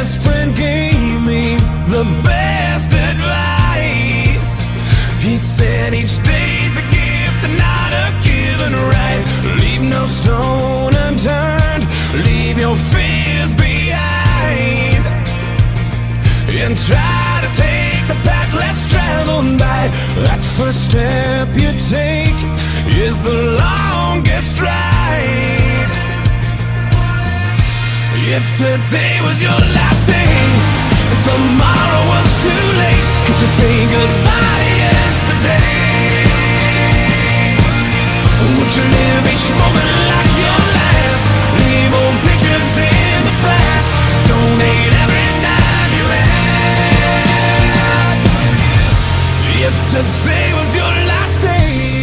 best friend gave me the best advice. He said each day's a gift and not a given right. Leave no stone unturned, leave your fears behind, and try to take the path less traveled by. That first step you take is the longest ride. If today was your last day and tomorrow was too late, could you say goodbye to yesterday? Would you live each moment like your last? Leave old pictures in the past, donate every dime you had. If today was your last day,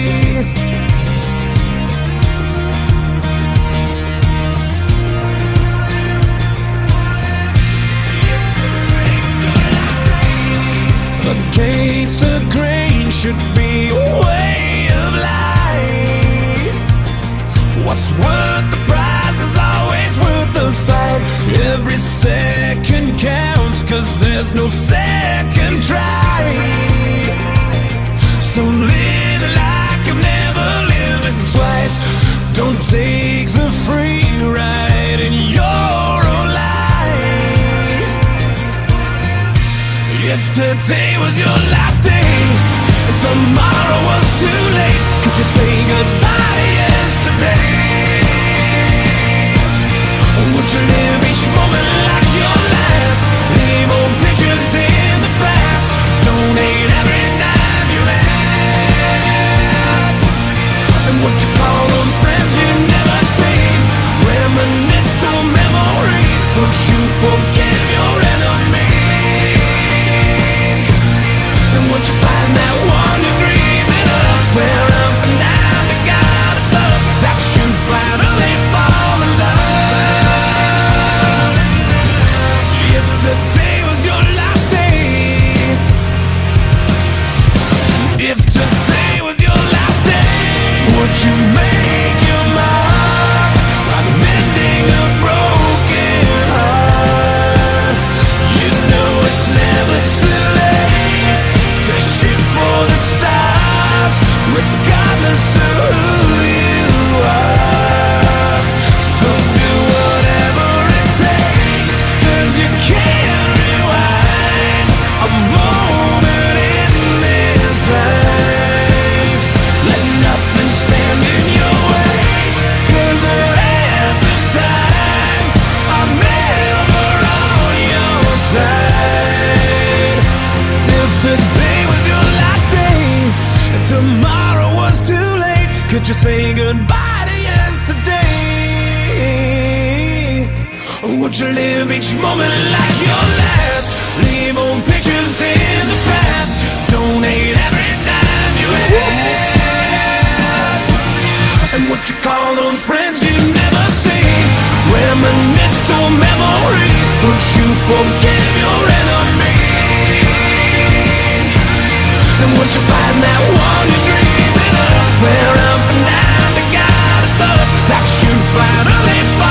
against the grain should be a way of life. What's worth the prize is always worth the fight. Every second counts, 'cause there's no second try. So live like you've never lived twice. Don't take the free ride in your own life. If today was your last day and tomorrow was too late, could you say goodbye to yesterday? Or would you live each moment like your last? Leave old pictures in the past, donate every dime you had. And what you call those friends you never seen, reminisce on memories. Don't you forget your enemies. And once you find that one degree in us, where up and down to God above, that's you finally fall in love. If today was your last day, if today was your last day, would you make your mark by mending a broken heart? You know it's never too late to shoot for the stars, regardless of who you are. So do whatever it takes, 'cause you can't rewind a moment in this life. Let nothing stand in your way, 'cause the hands of time are never on your side. If today was your last day and tomorrow was too late, could you say goodbye to yesterday? Or would you live each moment like your last? Leave old pictures in the past, donate every dime you had. And what you call those friends you never see, reminisce on memories. Don't you forget your enemies. And once you find that one you dream in us, where up and down to God above, that's you finally fall.